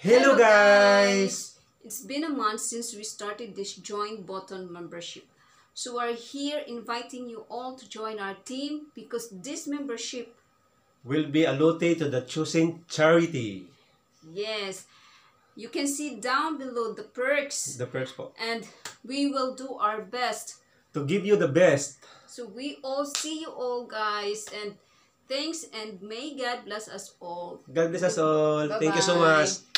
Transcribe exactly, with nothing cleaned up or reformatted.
Hello guys! It's been a month since we started this Join Button membership. So we're here inviting you all to join our team because this membership will be allotted to the chosen charity. Yes, you can see down below the perks. The perks po. And we will do our best to give you the best. So we all see you all guys, and thanks, and may God bless us all. God bless us all. Bye-bye. Thank you so much.